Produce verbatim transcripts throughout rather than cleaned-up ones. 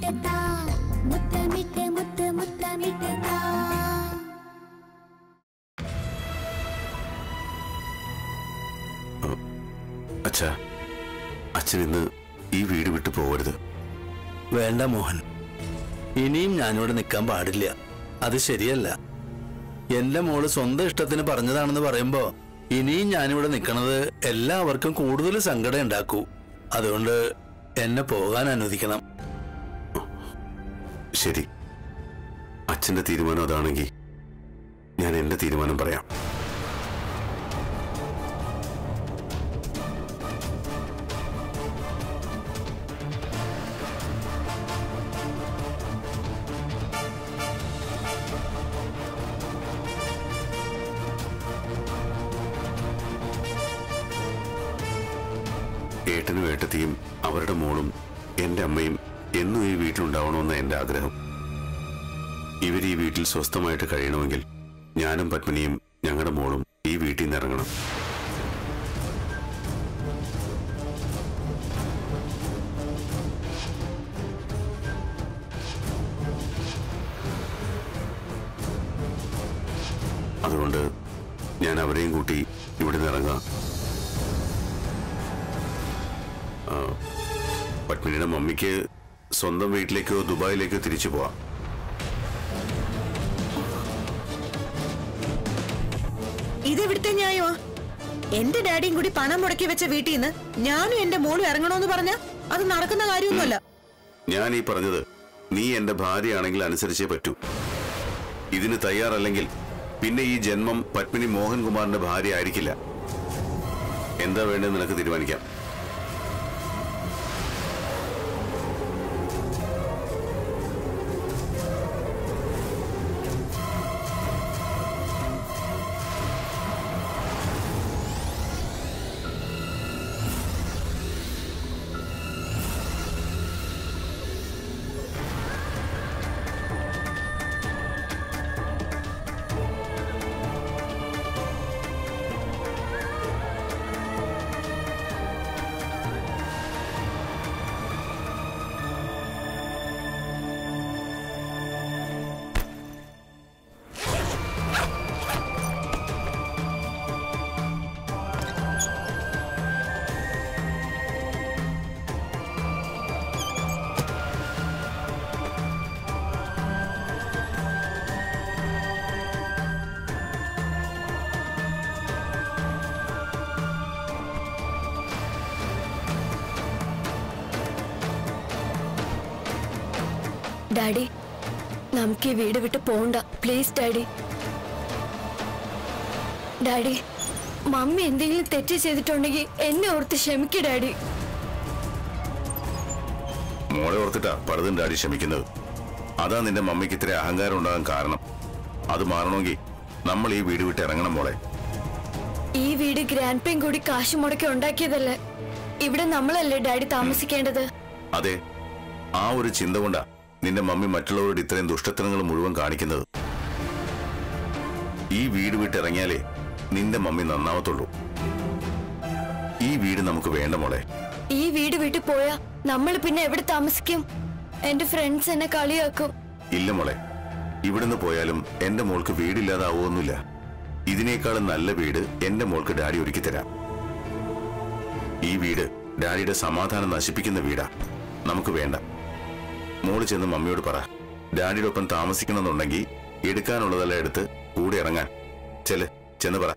മുത്തമിട്ടതാ മുത്തമിട്ട് മുത്ത് മുത്തമിട്ടതാ. അച്ഛാ, അച്ഛൻ ഇന്ന് ഈ വീട് വിട്ടു പോകരുത്. വേണ്ട മോഹൻ, ഇനിയും ഞാനിവിടെ നിൽക്കാൻ പാടില്ല. അത് ശരിയല്ല. എന്റെ മോള് സ്വന്തം ഇഷ്ടത്തിന് പറഞ്ഞതാണെന്ന് പറയുമ്പോ ഇനിയും ഞാനിവിടെ നിൽക്കണത് എല്ലാവർക്കും കൂടുതൽ സങ്കടം ഉണ്ടാക്കൂ. അതുകൊണ്ട് എന്നെ പോകാൻ അനുവദിക്കണം. ശരി, അച്ഛന്റെ തീരുമാനം അതാണെങ്കിൽ ഞാൻ എന്റെ തീരുമാനം പറയാം. ഏട്ടനും ഏട്ടത്തിയും അവരുടെ മോളും എന്റെ അമ്മയും എന്നും ഈ വീട്ടിലുണ്ടാവണമെന്ന് എന്റെ ആഗ്രഹം. ഇവർ ഈ വീട്ടിൽ സ്വസ്ഥമായിട്ട് കഴിയണമെങ്കിൽ ഞാനും പത്മിനിയും ഞങ്ങളുടെ മോളും ഈ വീട്ടിൽ നിന്ന് ഇറങ്ങണം. അതുകൊണ്ട് ഞാൻ അവരെയും കൂട്ടി ഇവിടെ നിന്ന് ഇറങ്ങാം. പത്മിനിയുടെ മമ്മിക്ക് സ്വന്തം വീട്ടിലേക്കോ ദുബായിലേക്കോ തിരിച്ചു പോവാം. ഇതെവിടുത്തെ ന്യായോ? എന്റെ ഡാഡിയും കൂടി പണം മുടക്കി വെച്ച വീട്ടിൽ നിന്ന് ഞാനും എന്റെ മോളും ഇറങ്ങണോന്ന് പറഞ്ഞ അത് നടക്കുന്ന കാര്യമൊന്നുമല്ല. ഞാൻ ഈ പറഞ്ഞത് നീ എന്റെ ഭാര്യയാണെങ്കിൽ അനുസരിച്ചേ പറ്റൂ. ഇതിന് തയ്യാറല്ലെങ്കിൽ പിന്നെ ഈ ജന്മം പത്മിനി മോഹൻകുമാറിന്റെ ഭാര്യ ആയിരിക്കില്ല. എന്താ വേണ്ടത് നിനക്ക് തീരുമാനിക്കാം. ഡാഡി, നമുക്ക് ഈ വീട് വിട്ട് പോണ്ട പ്ലീസ് ഡാഡി. ഡാഡി, മമ്മി എന്തെങ്കിലും തെറ്റ് ചെയ്തിട്ടുണ്ടെങ്കിൽ എന്നെ ഓർത്ത് ക്ഷമിക്ക് ഡാഡി. മോളെ ഓർത്തിട്ടാ പലതും ഡാഡി ക്ഷമിക്കുന്നത്. അതാ നിന്റെ മമ്മിക്ക് ഇത്ര അഹങ്കാരം ഉണ്ടാകാൻ കാരണം. അത് മാറണമെങ്കിൽ നമ്മൾ ഈ വീട് വിട്ട് ഇറങ്ങണം മോളെ. ഈ വീട് ഗ്രാൻഡ് പേയും കൂടി കാശ് മുടക്കി ഉണ്ടാക്കിയതല്ലേ. ഇവിടെ നമ്മളല്ലേ ഡാഡി താമസിക്കേണ്ടത്. അതെ, ആ ഒരു ചിന്ത കൊണ്ടാ നിന്റെ മമ്മി മറ്റുള്ളവരോട് ഇത്രയും ദുഷ്ടത്തരങ്ങൾ മുഴുവൻ കാണിക്കുന്നത്. ഈ വീട് വിട്ടിറങ്ങിയാലേ നിന്റെ മമ്മി നന്നാവത്തുള്ളൂ. ഈ വീട് നമുക്ക് വേണ്ട മോളെ. ഈ വീട് വിട്ടു പോയാ നമ്മൾ പിന്നെ എവിടെ താമസിക്കും? എന്റെ ഫ്രണ്ട്സ് എന്നെ കളിയാക്കും. ഇല്ല മോളെ, ഇവിടുന്ന് പോയാലും എന്റെ മോൾക്ക് വീടില്ലാതാവൊന്നുമില്ല. ഇതിനേക്കാളും നല്ല വീട് എന്റെ മോൾക്ക് ഡാഡി ഒരുക്കി തരാം. ഈ വീട് ഡാഡിയുടെ സമാധാനം നശിപ്പിക്കുന്ന വീടാ. നമുക്ക് വേണ്ട. മോള് ചെന്ന് മമ്മിയോട് പറ, ഡാഡിയുടെ ഒപ്പം താമസിക്കണമെന്നുണ്ടെങ്കിൽ എടുക്കാനുള്ളതെല്ലാം എടുത്ത് കൂടെ ഇറങ്ങാൻ. ചെല്, ചെന്ന് പറ.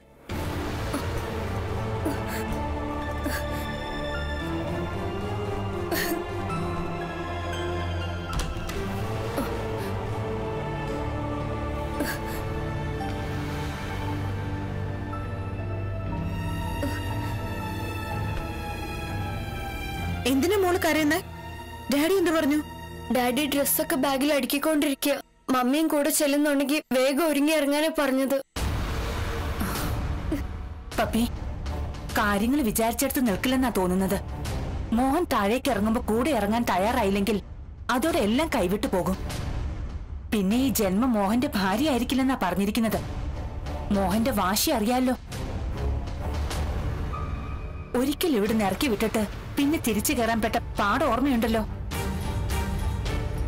എന്തിനാ മോള് കരയുന്നേ? ഡാഡി എന്ത് പറഞ്ഞു? ഡാഡി ഡ്രസ്സൊക്കെ ബാഗിൽ അടുക്കിക്കൊണ്ടിരിക്കുക. മമ്മിയും കൂടെ ചെല്ലുന്നുണ്ടെങ്കിൽ വേഗം ഒരുങ്ങി ഇറങ്ങാനാ പറഞ്ഞത്. പപ്പി, കാര്യങ്ങൾ വിചാരിച്ചെടുത്ത് നിൽക്കില്ലെന്നാ തോന്നുന്നത്. മോഹൻ താഴേക്ക് ഇറങ്ങുമ്പോ കൂടെ ഇറങ്ങാൻ തയ്യാറായില്ലെങ്കിൽ അതോടെ എല്ലാം കൈവിട്ടു പോകും. പിന്നെ ഈ ജന്മം മോഹന്റെ ഭാര്യ ആയിരിക്കില്ലെന്നാ പറഞ്ഞിരിക്കുന്നത്. മോഹന്റെ വാശി അറിയാലോ. ഒരിക്കൽ ഇവിടുന്ന് ഇറക്കി വിട്ടിട്ട് പിന്നെ തിരിച്ചു കയറാൻ പെട്ട പാട് ഓർമ്മയുണ്ടല്ലോ.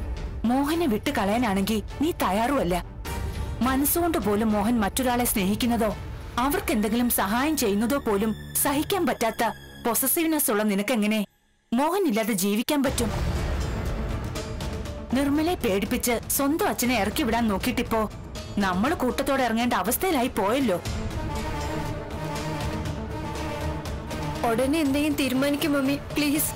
മോഹനെ വിട്ടു കളയാനാണെങ്കിൽ നീ തയ്യാറുമല്ല. മനസ്സുകൊണ്ട് പോലും മോഹൻ മറ്റൊരാളെ സ്നേഹിക്കുന്നതോ അവർക്ക് എന്തെങ്കിലും സഹായം ചെയ്യുന്നതോ പോലും സഹിക്കാൻ പറ്റാത്ത പൊസസീവ്നെസ് ഉള്ള നിനക്കെങ്ങനെ മോഹൻ ഇല്ലാതെ ജീവിക്കാൻ പറ്റും? നിർമ്മലെ പേടിപ്പിച്ച് സ്വന്തം അച്ഛനെ ഇറക്കി വിടാൻ നോക്കിയിട്ടിപ്പോ നമ്മൾ കൂട്ടത്തോടെ ഇറങ്ങേണ്ട അവസ്ഥയിലായി പോയല്ലോ. ഉടനെ എന്തെങ്കിലും തീരുമാനിക്കും മമ്മി, പ്ലീസ്.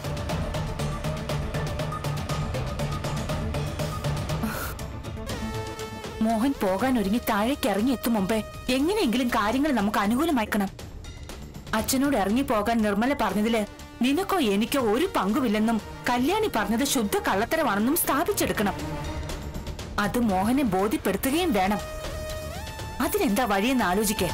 മോഹൻ പോകാൻ ഒരുങ്ങി താഴേക്ക് ഇറങ്ങി എത്തും മുമ്പേ എങ്ങനെയെങ്കിലും കാര്യങ്ങൾ നമുക്ക് അനുകൂലമാക്കണം. അച്ഛനോട് ഇറങ്ങി പോകാൻ നിർമ്മല പറഞ്ഞതില് നിനക്കോ എനിക്കോ ഒരു പങ്കുമില്ലെന്നും കല്യാണി പറഞ്ഞത് ശുദ്ധ കള്ളത്തരമാണെന്നും സ്ഥാപിച്ചെടുക്കണം. അത് മോഹനെ ബോധ്യപ്പെടുത്തുകയും വേണം. അതിനെന്താ വഴിയെന്ന് ആലോചിക്കേ.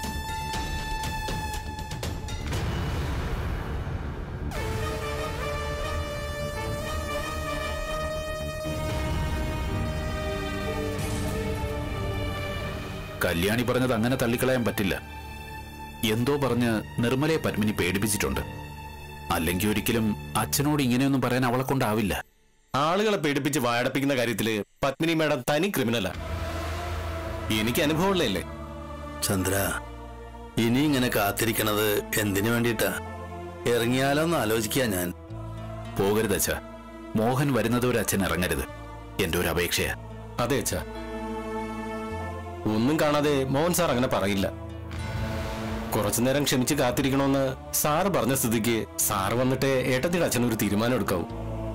കല്യാണി പറഞ്ഞത് അങ്ങനെ തള്ളിക്കളയാൻ പറ്റില്ല. എന്തോ പറഞ്ഞ് നിർമ്മലയെ പത്മിനി പേടിപ്പിച്ചിട്ടുണ്ട്. അല്ലെങ്കിൽ ഒരിക്കലും അച്ഛനോട് ഇങ്ങനെയൊന്നും പറയാൻ അവളെ കൊണ്ടാവില്ല. ആളുകളെ പേടിപ്പിച്ച് വായടപ്പിക്കുന്ന കാര്യത്തില് പത്മിനി മാഡം തനി ക്രിമിനലാ. എനിക്ക് അനുഭവമുള്ളതല്ലേ. ചന്ദ്ര, ഇനി ഇങ്ങനെ കാത്തിരിക്കണത് എന്തിനു വേണ്ടിയിട്ടാ? ഇറങ്ങിയാലോന്ന് ആലോചിക്കാ ഞാൻ. പോകരുത് അച്ഛാ. മോഹൻ വരുന്നത് ഒരു അച്ഛൻ ഇറങ്ങരുത്. എന്റെ ഒരു അപേക്ഷയാ. അതെ അച്ഛാ, ഒന്നും കാണാതെ മോഹൻ സാർ അങ്ങനെ പറയില്ല. കുറച്ചു നേരം ക്ഷമിച്ച് കാത്തിരിക്കണമെന്ന് സാറ് പറഞ്ഞ സ്ഥിതിക്ക് സാറ് വന്നിട്ട് ഏട്ടത്തിയുടെ അച്ഛനൊരു തീരുമാനം എടുക്കാവൂ.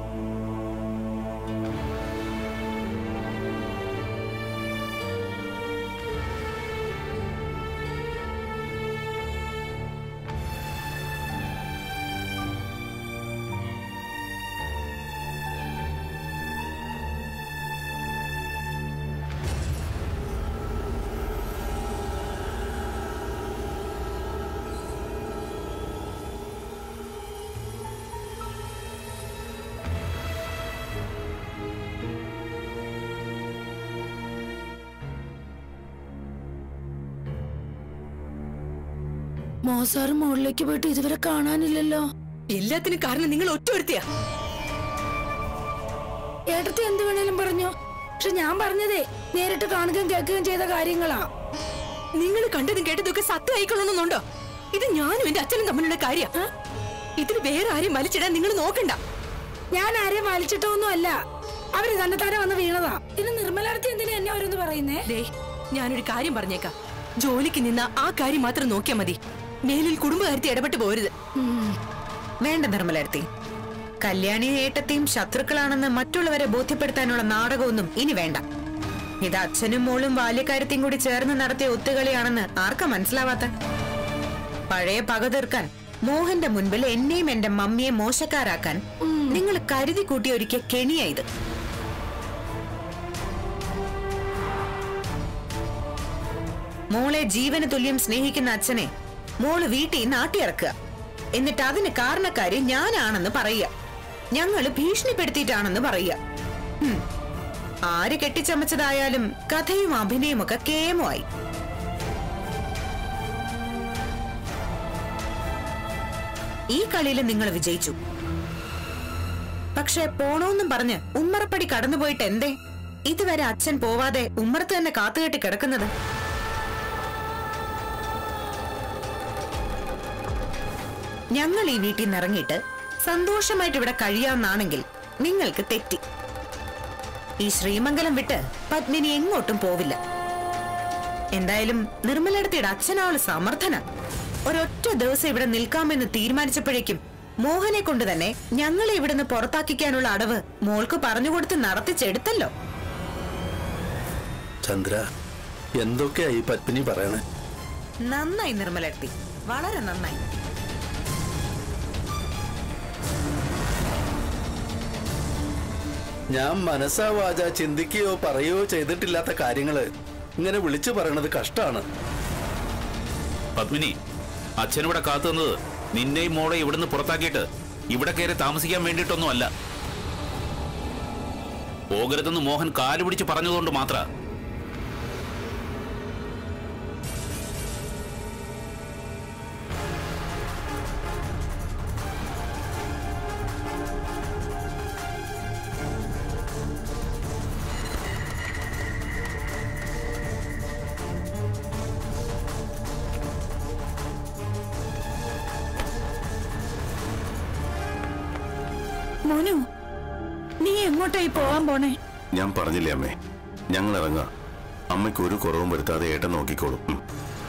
മോസാറ് മുകളിലേക്ക് പോയിട്ട് ഇതുവരെ കാണാനില്ലല്ലോ. എല്ലാത്തിനും കാരണം നിങ്ങൾ ഒറ്റവരുത്തിയാ. ഏട്ടത്തി എന്ത് വേണേലും പറഞ്ഞോ, പക്ഷെ ഞാൻ പറഞ്ഞതേ നേരിട്ട് കാണുകയും കേൾക്കുകയും ചെയ്ത കാര്യങ്ങളാ. നിങ്ങൾ കണ്ടതും കേട്ടതൊക്കെ സത്യം ആയിക്കൊള്ളണമെന്നുണ്ടോ? ഇത് ഞാനും എന്റെ അച്ഛനും തമ്മിലുള്ള കാര്യം. ഇതിൽ വേറെ ആരെയും വലിച്ചിടാൻ നിങ്ങൾ നോക്കണ്ട. ഞാൻ ആരെയും വലിച്ചിട്ടൊന്നും അല്ല, അവര് തന്നെ തന്നെ വന്ന് വീണതാ. ഇനി നിർമ്മലാടത്തി എന്തിനാ എന്നെ ഓരോന്ന് പറയുന്നേ? ഞാനൊരു കാര്യം പറഞ്ഞേക്കാം. ജോലിക്ക് നിന്ന ആ കാര്യം മാത്രം നോക്കിയാ മതി. മേലിൽ കുടുംബകാര്യത്തിൽ ഇടപെട്ട് പോരുത്. വേണ്ട നിർമ്മലടുത്തി, കല്യാണിയും ഏട്ടത്തെയും ശത്രുക്കളാണെന്ന് മറ്റുള്ളവരെ ബോധ്യപ്പെടുത്താനുള്ള നാടകമൊന്നും ഇനി വേണ്ട. ഇത് അച്ഛനും മോളും ബാല്യക്കാര്യത്തെയും കൂടി ചേർന്ന് നടത്തിയ ഒത്തുകളിയാണെന്ന് ആർക്കാ മനസ്സിലാവാത്ത? പഴയ പക തീർക്കാൻ, മോഹന്റെ മുൻപിൽ എന്നെയും എന്റെ മമ്മിയെ മോശക്കാരാക്കാൻ നിങ്ങൾ കരുതി കൂട്ടി ഒരുക്കിയ കെണിയായത്. മോളെ ജീവന് തുല്യം സ്നേഹിക്കുന്ന അച്ഛനെ മോള് വീട്ടിൽ നാട്ടിയിറക്കുക. എന്നിട്ട് അതിന് കാരണക്കാരി ഞാനാണെന്ന് പറയുക. ഞങ്ങള് ഭീഷണിപ്പെടുത്തിയിട്ടാണെന്ന് പറയുക. ആര് കെട്ടിച്ചമച്ചതായാലും കഥയും അഭിനയും ഒക്കെ കേമമായി. ഈ കളിയിൽ നിങ്ങൾ വിജയിച്ചു. പക്ഷെ പോണോന്നും പറഞ്ഞ് ഉമ്മറപ്പടി കടന്നുപോയിട്ട് എന്തേ ഇതുവരെ അച്ഛൻ പോവാതെ ഉമ്മറത്ത് തന്നെ കാത്തുകെട്ടി കിടക്കുന്നത്? ഞങ്ങൾ ഈ വീട്ടിൽ നിന്ന് ഇറങ്ങിയിട്ട് സന്തോഷമായിട്ട് ഇവിടെ കഴിയാവുന്നാണെങ്കിൽ നിങ്ങൾക്ക് തെറ്റി. ഈ ശ്രീമംഗലം വിട്ട് പത്മിനി എങ്ങോട്ടും പോവില്ല. എന്തായാലും നിർമ്മലടത്തിയുടെ അച്ഛനാള് സമർത്ഥന. ഒരൊറ്റ ദിവസം ഇവിടെ നിൽക്കാമെന്ന് തീരുമാനിച്ചപ്പോഴേക്കും മോഹനെ കൊണ്ട് തന്നെ ഞങ്ങളെ ഇവിടുന്ന് പുറത്താക്കിക്കാനുള്ള അടവ് മോൾക്ക് പറഞ്ഞുകൊടുത്ത് നടത്തിച്ചെടുത്തല്ലോ. ചന്ദ്ര, എന്തൊക്കെയാ ഈ പത്മിനി പറയണേ? നന്നായി നിർമ്മലടത്തി, വളരെ നന്നായി. ഞാൻ മനസ്സാ വാച ചിന്തിക്കുകയോ പറയുകയോ ചെയ്തിട്ടില്ലാത്ത കാര്യങ്ങള് ഇങ്ങനെ വിളിച്ചു പറയണത് കഷ്ടാണ്. പത്മിനി, അച്ഛനിവിടെ കാത്തുന്നത് നിന്നെയും മോളെ ഇവിടുന്ന് പുറത്താക്കിയിട്ട് ഇവിടെ കയറി താമസിക്കാൻ വേണ്ടിയിട്ടൊന്നും അല്ല. പോകരുതെന്ന് മോഹൻ കാല് പിടിച്ച് പറഞ്ഞതുകൊണ്ട് മാത്ര. മോനു, നീ എങ്ങോട്ടായി പോവാൻ പോണേ? ഞാൻ പറഞ്ഞില്ലേ അമ്മേ, ഞങ്ങൾ ഇറങ്ങാം. അമ്മയ്ക്ക് ഒരു കുറവും വരുത്താതെ ഏട്ടൻ നോക്കിക്കോളും. ഉം.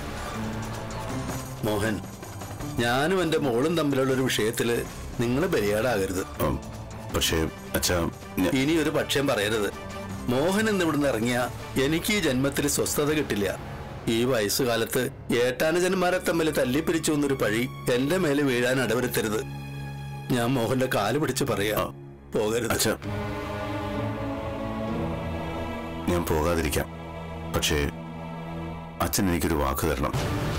മോഹൻ, ഞാനും എന്റെ മോളും തമ്മിലുള്ള ഒരു വിഷയത്തില് നിങ്ങൾ ബലിയാടാകരുത്. ഉം. പക്ഷേ അച്ഛാ, ഞ- ഇനി ഒരു പക്ഷം പറയരുത്. മോഹൻ എന്ന് ഇവിടുന്ന് ഇറങ്ങിയ എനിക്ക് ഈ ജന്മത്തിൽ സ്വസ്ഥത കിട്ടില്ല. ഈ വയസ്സുകാലത്ത് ഏട്ടാനുജന്മാരെ തമ്മിൽ തല്ലിപ്പിരിച്ചു എന്നൊരു പഴി എന്റെ മേലെ വീഴാൻ ഇടവരുത്തരുത്. ഞാൻ മോഹന്റെ കാല് പിടിച്ച് പറയാ, പോകരുത്. അച്ഛാ, ഞാൻ പോകാതിരിക്കാം. പക്ഷേ അച്ഛൻ എനിക്കൊരു വാക്ക് തരണം.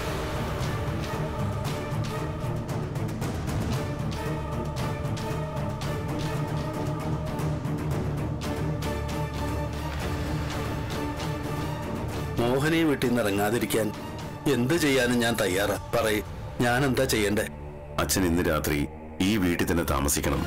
മോഹനെ വീട്ടിൽ നിന്ന് ഇറങ്ങാതിരിക്കാൻ എന്ത് ചെയ്യാനും ഞാൻ തയ്യാറാ. പറയ്, ഞാൻ എന്താ ചെയ്യണ്ടേ? അച്ഛൻ ഇന്ന് രാത്രി ഈ വീട്ടിൽ തന്നെ താമസിക്കണം.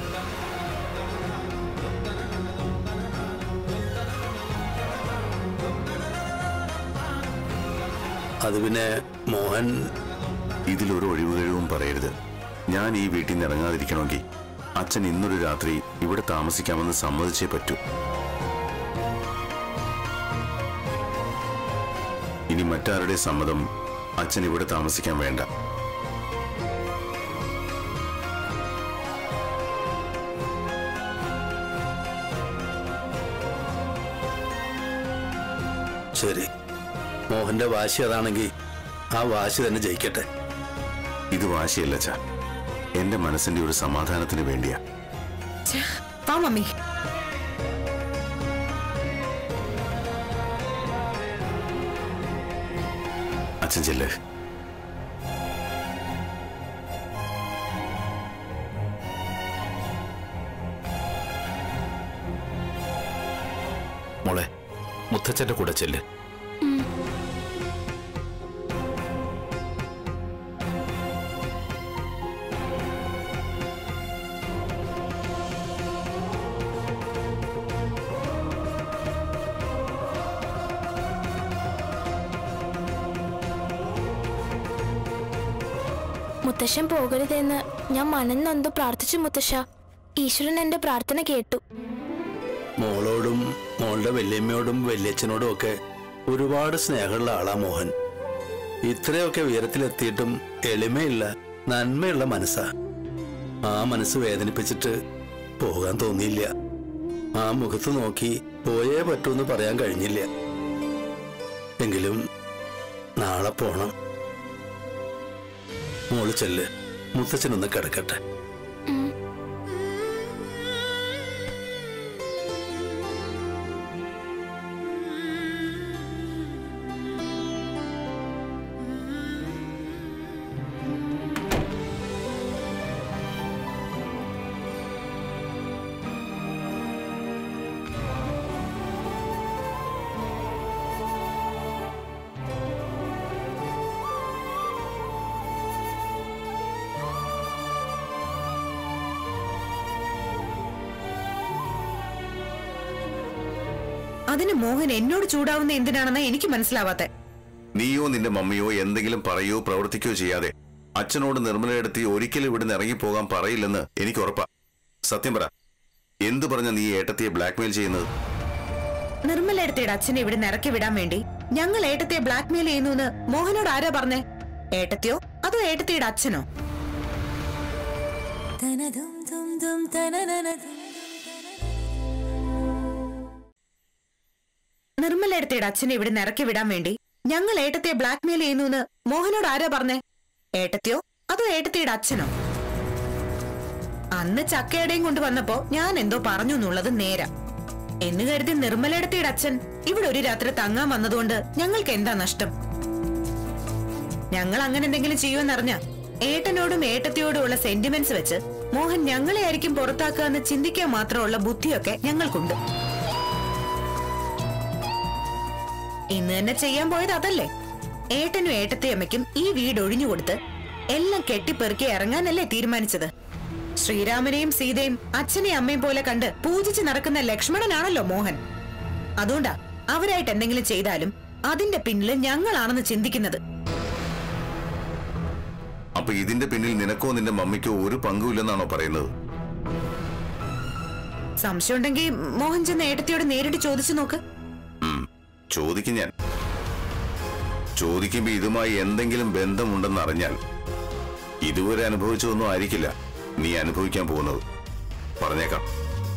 അത് പിന്നെ മോഹൻ, ഇതിലൊരു ഒഴിവുകഴിവും പറയരുത്. ഞാൻ ഈ വീട്ടിൽ നിന്ന് ഇറങ്ങാതിരിക്കണമെങ്കിൽ അച്ഛൻ ഇന്നൊരു രാത്രി ഇവിടെ താമസിക്കാമെന്ന് സമ്മതിച്ചേ പറ്റൂ. ഇനി മറ്റാരുടെ സമ്മതം അച്ഛൻ ഇവിടെ താമസിക്കാൻ വേണ്ട. ശരി, മോഹന്റെ വാശി അതാണെങ്കിൽ ആ വാശി തന്നെ ജയിക്കട്ടെ. ഇത് വാശിയല്ല അച്ഛാ, എന്റെ മനസ്സിന്റെ ഒരു സമാധാനത്തിന് വേണ്ടിയാ. വാ മമ്മി. അച്ഛൻ ചെല്ല്. മോളെ, മുത്തച്ഛന്റെ കൂടെ ചെല്ല്. മുത്തശ്ശൻ പോകരുതെന്ന് ഞാൻ മനന്നൊന്ത് പ്രാർത്ഥിച്ചു മുത്തശ്ശ. ഈശ്വരൻ എന്റെ പ്രാർത്ഥന കേട്ടു. മോളോടും മോളുടെ വല്യമ്മയോടും വല്യച്ഛനോടും ഒക്കെ ഒരുപാട് സ്നേഹമുള്ള ആളാ മോഹൻ. ഇത്രയൊക്കെ ഉയരത്തിലെത്തിയിട്ടും എളിമയില്ല, നന്മയുള്ള മനസ്സാ. ആ മനസ്സ് വേദനിപ്പിച്ചിട്ട് പോകാൻ തോന്നിയില്ല. ആ മുഖത്ത് നോക്കി പോയേ പറ്റൂന്ന് പറയാൻ കഴിഞ്ഞില്ല. എങ്കിലും നാളെ പോണം. മോള് ചെല്ല്, മുത്തച്ഛനൊന്ന് കിടക്കട്ടെ. അതിന് മോഹൻ എന്നോട് ചൂടാവുന്ന എന്തിനാണെന്ന് എനിക്ക് മനസ്സിലാവാത്തെ. നീയോ നിന്റെ മമ്മിയോ എന്തെങ്കിലും പറയോ പ്രവർത്തിക്കോ ചെയ്യാതെ അച്ഛനോട് നിർമ്മലയെടുത്തി ഒരിക്കലും ഇവിടുന്ന് ഇറങ്ങിപ്പോകാൻ പറയില്ലെന്ന് എനിക്ക് ഉറപ്പാ. സത്യം പറ, എന്തു പറഞ്ഞ നീ ഏട്ടത്തിയെ ബ്ലാക്ക്മെയിൽ ചെയ്യുന്നത്? നിർമ്മലയുടെ അച്ഛനെ ഇവിടുന്ന് ഇറക്കി വിടാൻ വേണ്ടി ഞങ്ങൾ ഏട്ടത്തിയെ ബ്ലാക്ക്മെയിൽ ചെയ്യുന്നു മോഹനോട് ആരാ പറഞ്ഞേ? ഏട്ടത്തിയോ അതോ ഏട്ടത്തിയുടെ അച്ഛനോ? നിർമ്മലയുടെ അച്ഛനെ ഇവിടുന്ന് ഇറക്കി വിടാൻ വേണ്ടി ഞങ്ങൾ ഏട്ടത്തിയെ ബ്ലാക്ക്മെയിൽ ചെയ്യുന്നു മോഹനോട് ആരാ പറഞ്ഞേ? ഏട്ടത്തിയോ അതോ ഏട്ടത്തിയുടെ അച്ഛനോ? അന്ന് ചക്കയുടെയും കൊണ്ട് വന്നപ്പോ ഞാൻ എന്തോ പറഞ്ഞു എന്നുള്ളത് നേരാ എന്ന് കരുതി നിർമ്മലയുടെ അച്ഛൻ ഇവിടെ ഒരു രാത്രി തങ്ങാൻ വന്നതുകൊണ്ട് ഞങ്ങൾക്ക് എന്താ നഷ്ടം? ഞങ്ങൾ അങ്ങനെ എന്തെങ്കിലും ചെയ്യുമെന്നറിഞ്ഞ ഏട്ടനോടും ഏട്ടത്തിയോടും ഉള്ള സെന്റിമെന്റ്സ് വെച്ച് മോഹൻ ഞങ്ങളെ ആയിരിക്കും പുറത്താക്കുക എന്ന് ചിന്തിക്കാൻ മാത്രമുള്ള ബുദ്ധിയൊക്കെ ഞങ്ങൾക്കുണ്ട്. ഇന്ന് തന്നെ ചെയ്യാൻ പോയത് അതല്ലേ? ഏട്ടനും ഏട്ടത്തിയമ്മയ്ക്കും ഈ വീട് ഒഴിഞ്ഞുകൊടുത്ത് എല്ലാം കെട്ടിപ്പെറുക്കി ഇറങ്ങാനല്ലേ തീരുമാനിച്ചത്? ശ്രീരാമനെയും സീതയും അച്ഛനെയും അമ്മയും പോലെ കണ്ട് പൂജിച്ച് നടക്കുന്ന ലക്ഷ്മണനാണല്ലോ മോഹൻ. അതുകൊണ്ടാ അവരായിട്ട് എന്തെങ്കിലും ചെയ്താലും അതിന്റെ പിന്നിൽ ഞങ്ങളാണെന്ന് ചിന്തിക്കുന്നത്. അപ്പൊ ഇതിന്റെ പിന്നിൽ നിനക്കോ നിന്റെ മമ്മിക്കോ ഒരു പങ്കുമില്ലെന്നാണോ പറയുന്നത്? സംശയം ഉണ്ടെങ്കിൽ മോഹൻ ചെന്ന് ഏട്ടത്തിയോട് നേരിട്ട് ചോദിച്ചു നോക്ക്. ചോദിക്കും ഞാൻ. ചോദിക്കുമ്പോ ഇതുമായി എന്തെങ്കിലും ബന്ധമുണ്ടെന്ന് അറിഞ്ഞാൽ ഇതുവരെ അനുഭവിച്ചതൊന്നും ആയിരിക്കില്ല നീ അനുഭവിക്കാൻ പോകുന്നത്. പറഞ്ഞേക്കാം.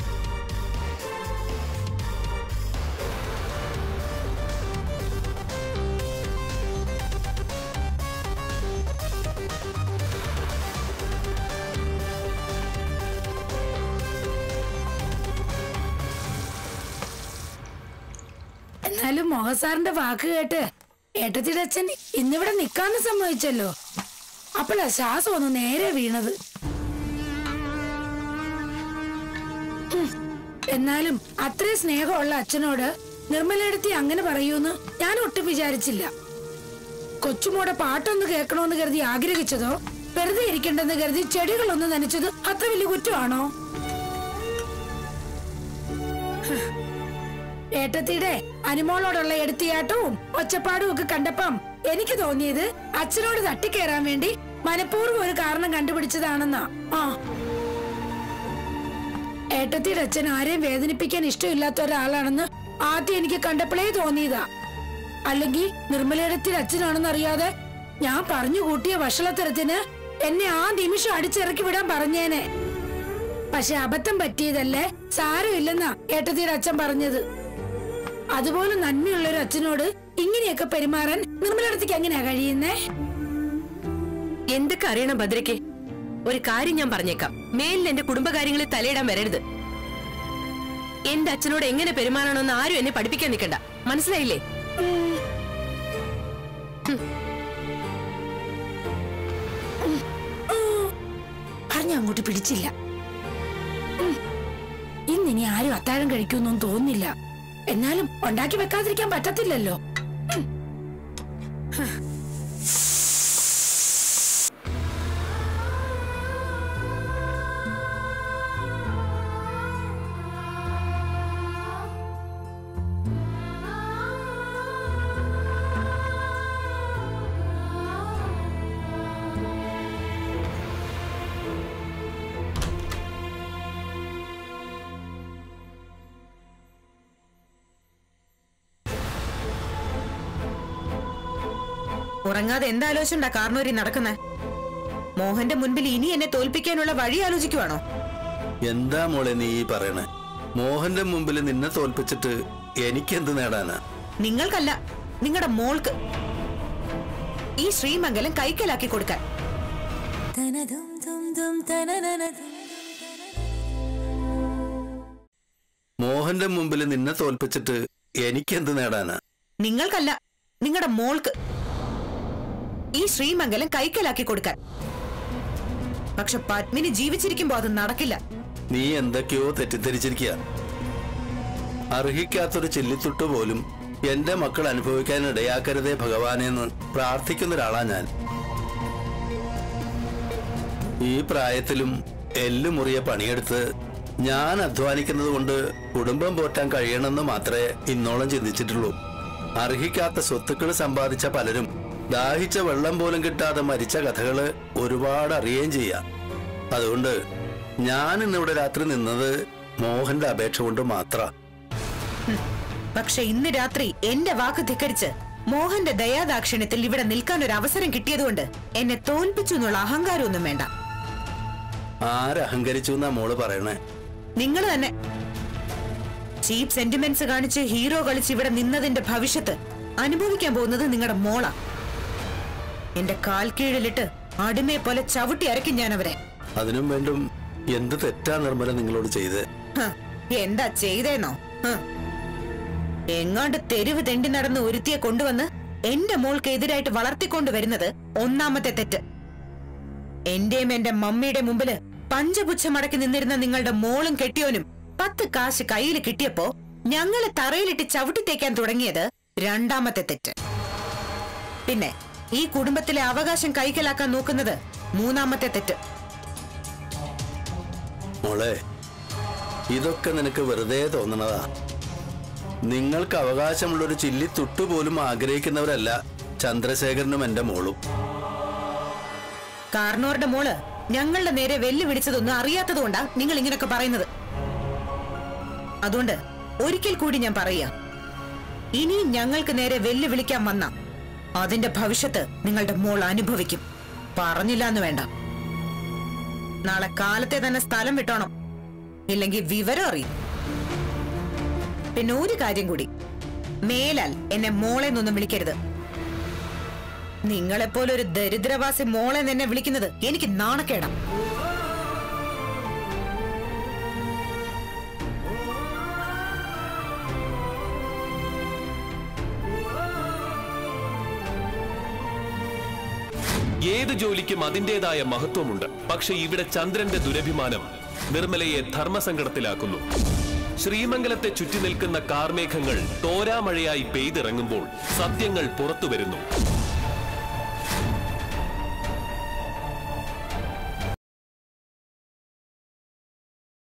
എന്നാലും മോഹസാറിന്റെ വാക്ക് കേട്ട് ഏട്ടത്തിയുടെ അച്ഛൻ ഇന്നിവിടെ നിക്കാന്ന് സമ്മതിച്ചല്ലോ. അപ്പോഴാ ശ്വാസം ഒന്ന് നേരെ വീണത്. എന്നാലും അത്രയും സ്നേഹമുള്ള അച്ഛനോട് നിർമ്മലയെടുത്തി അങ്ങനെ പറയൂന്ന് ഞാൻ ഒട്ടും വിചാരിച്ചില്ല. കൊച്ചുമോടെ പാട്ടൊന്ന് കേൾക്കണോന്ന് കരുതി ആഗ്രഹിച്ചതോ വെറുതെ ഇരിക്കണ്ടെന്ന് കരുതി ചെടികളൊന്ന് നനച്ചത് അത്ര വലിയ കുറ്റമാണോ? ഏട്ടത്തിയുടെ അനുമോളോടുള്ള എടുത്തിയാട്ടവും ഒച്ചപ്പാടും ഒക്കെ കണ്ടപ്പം എനിക്ക് തോന്നിയത് അച്ഛനോട് തട്ടിക്കയറാൻ വേണ്ടി മനഃപൂർവ്വം ഒരു കാരണം കണ്ടുപിടിച്ചതാണെന്നാ. ആ ഏട്ടത്തിയുടെ അച്ഛൻ ആരെയും വേദനിപ്പിക്കാൻ ഇഷ്ടമില്ലാത്ത ഒരാളാണെന്ന് ആദ്യം എനിക്ക് കണ്ടപ്പോഴേ തോന്നിയതാ. അല്ലെങ്കിൽ നിർമ്മലയുടെ അച്ഛനാണെന്ന് അറിയാതെ ഞാൻ പറഞ്ഞു കൂട്ടിയ വഷളത്തരത്തിന് എന്നെ ആ നിമിഷം അടിച്ചിറക്കി വിടാൻ പറഞ്ഞേനെ. പക്ഷെ അബദ്ധം പറ്റിയതല്ലേ, സാരമില്ലെന്നാ ഏട്ടത്തിയുടെ അച്ഛൻ പറഞ്ഞത്. അതുപോലെ നന്മയുള്ള ഒരു അച്ഛനോട് ഇങ്ങനെയൊക്കെ പെരുമാറാൻ നിർമ്മലടത്തേക്ക് എങ്ങനെയാ കഴിയുന്നേ? എന്തൊക്കെ അറിയണം ഭദ്രയ്ക്ക്? ഒരു കാര്യം ഞാൻ പറഞ്ഞേക്കാം, മേലിൽ എന്റെ കുടുംബകാര്യങ്ങളിൽ തലയിടാൻ വരരുത്. എന്റെ അച്ഛനോട് എങ്ങനെ പെരുമാറണമെന്ന് ആരും എന്നെ പഠിപ്പിക്കാൻ നിൽക്കണ്ട, മനസ്സിലായില്ലേ? പറഞ്ഞ അങ്ങോട്ട് പിടിച്ചില്ല. ഇന്നിനി ആരും അത്താഴം കഴിക്കുമെന്നൊന്നും തോന്നില്ല. എന്നാലും ഉണ്ടാക്കി വെക്കാതിരിക്കാൻ പറ്റത്തില്ലല്ലോ. ഉറങ്ങാതെ എന്താലോചിച്ചുണ്ടാ കാർണൂരി നടക്കുന്നേ? മോഹന്റെ മുൻപിൽ ഇനി എന്നെ തോൽപ്പിക്കാനുള്ള വഴി ആലോചിക്കുവാണോ? എന്താ മോളെ നീ പറയണേ? മോഹന്റെ മുമ്പിൽ നിന്നെ തോൽപ്പിച്ചിട്ട് എനിക്കെന്ത് നേടാനാ? നിങ്ങൾക്കല്ല, നിങ്ങളുടെ മോൾക്ക് ഈ ശ്രീമംഗലം കൈക്കലാക്കി കൊടുക്കാൻ. മോഹന്റെ മുമ്പിൽ നിന്നെ തോൽപ്പിച്ചിട്ട് എനിക്കെന്ത് നേടാനാ? നിങ്ങൾക്കല്ല, നിങ്ങളുടെ മോൾക്ക് ഈ ശ്രീമംഗലം കൈക്കലാക്കി കൊടുക്കാൻ. പക്ഷെ പത്മിനി ജീവിച്ചിരിക്കുമ്പോ അത് നടക്കില്ല. നീ എന്തൊക്കെയോ തെറ്റിദ്ധരിച്ചിരിക്കുക. അർഹിക്കാത്തൊരു ചില്ലിത്തുട്ട് പോലും എന്റെ മക്കൾ അനുഭവിക്കാൻ ഇടയാക്കരുതേ ഭഗവാനെന്ന് പ്രാർത്ഥിക്കുന്ന ഒരാളാ ഞാൻ. ഈ പ്രായത്തിലും എല്ലുമുറിയ പണിയെടുത്ത് ഞാൻ അധ്വാനിക്കുന്നത് കൊണ്ട് കുടുംബം പോറ്റാൻ കഴിയണമെന്ന് മാത്രമേ ഇന്നോളം ചിന്തിച്ചിട്ടുള്ളൂ. അർഹിക്കാത്ത സ്വത്തുക്കൾ സമ്പാദിച്ച പലരും ദാഹിച്ച വെള്ളം പോലും കിട്ടാതെ മരിച്ച കഥകള് ഒരുപാട് അറിയുകയും ചെയ്യാം. അതുകൊണ്ട് ഞാൻ ഇന്നിവിടെ രാത്രി നിന്നത് മോഹന്റെ അപേക്ഷ കൊണ്ട് മാത്രം. പക്ഷെ ഇന്ന് രാത്രി എന്റെ വാക്ക് ധിക്കരിച്ച് മോഹന്റെ ദയാദാക്ഷിണ്യത്തിൽ ഇവിടെ നിൽക്കാൻ ഒരു അവസരം കിട്ടിയതുകൊണ്ട് എന്നെ തോൽപ്പിച്ചു എന്നുള്ള അഹങ്കാരമൊന്നും വേണ്ട. ആരഹങ്കരിച്ചു എന്നാ മോള് പറയണേ? നിങ്ങൾ തന്നെ. ചീപ്പ് സെന്റിമെന്റ്സ് കാണിച്ച് ഹീറോ കളിച്ച് ഇവിടെ നിന്നതിന്റെ ഭവിഷ്യത്ത് അനുഭവിക്കാൻ പോകുന്നത് നിങ്ങളുടെ മോളാ. എന്റെ കാൽ കീഴിലിട്ട് അടിമയെ പോലെ ചവിട്ടി അരക്കും ഞാൻ അവരെ. അതിനും വേണ്ടും എന്ത് തെറ്റാ നിർമ്മല നിങ്ങളോട് ചെയ്ത്? എന്താ ചെയ്തേന്നോ? എങ്ങാണ്ട് തെരുവ് തെണ്ടി നടന്ന് ഒരുത്തിയെ കൊണ്ടുവന്ന് എന്റെ മോൾക്ക് എതിരായിട്ട് വളർത്തിക്കൊണ്ട് വരുന്നത് ഒന്നാമത്തെ തെറ്റ്. എന്റെയും എന്റെ മമ്മിയുടെ മുമ്പില് പഞ്ചപുച്ഛം അടക്കി നിന്നിരുന്ന നിങ്ങളുടെ മോളും കെട്ടിയോനും പത്ത് കാശ് കയ്യിൽ കിട്ടിയപ്പോ ഞങ്ങളെ തറയിലിട്ട് ചവിട്ടി തേക്കാൻ തുടങ്ങിയത് രണ്ടാമത്തെ തെറ്റ്. പിന്നെ ഈ കുടുംബത്തിലെ അവകാശം കൈക്കലാക്കാൻ നോക്കുന്നത് മൂന്നാമത്തെ തെറ്റ്. മോളെ, ഇതൊക്കെ നിനക്ക് വെറുതെ തോന്നണതാ. നിങ്ങൾക്ക് അവകാശമുള്ളൊരു ചില്ലി തുട്ടുപോലും ആഗ്രഹിക്കുന്നവരല്ല ചന്ദ്രശേഖരനും എന്റെ മോളും. കാർണോറുടെ മോള് ഞങ്ങളുടെ നേരെ വെല്ലുവിളിച്ചതൊന്നും അറിയാത്തതുകൊണ്ടാ നിങ്ങൾ ഇങ്ങനൊക്കെ പറയുന്നത്. അതുകൊണ്ട് ഒരിക്കൽ കൂടി ഞാൻ പറയാ, ഇനി ഞങ്ങൾക്ക് നേരെ വെല്ലുവിളിക്കാൻ വന്ന അതിന്റെ ഭവിഷ്യത്ത് നിങ്ങളുടെ മോൾ അനുഭവിക്കും. പറഞ്ഞില്ല എന്ന് വേണ്ട. നാളെ കാലത്തെ തന്നെ സ്ഥലം വിട്ടോണം, ഇല്ലെങ്കിൽ വിവരം അറിയും. പിന്നെ ഒരു കാര്യം കൂടി, മേലാൽ എന്നെ മോളെ നിന്നും വിളിക്കരുത്. നിങ്ങളെപ്പോലെ ഒരു ദരിദ്രവാസി മോളെ എന്നെ വിളിക്കുന്നത് എനിക്ക് നാണക്കേടാ. ഏത് ജോലിക്കും അതിന്റേതായ മഹത്വമുണ്ട്. പക്ഷെ ഇവിടെ ചന്ദ്രന്റെ ദുരഭിമാനം നിർമ്മലയെ ധർമ്മസങ്കടത്തിലാക്കുന്നു. ശ്രീമംഗലത്തെ ചുറ്റി നിൽക്കുന്ന കാർമേഘങ്ങൾ തോരാമഴയായി പെയ്തിറങ്ങുമ്പോൾ സത്യങ്ങൾ പുറത്തുവരുന്നു.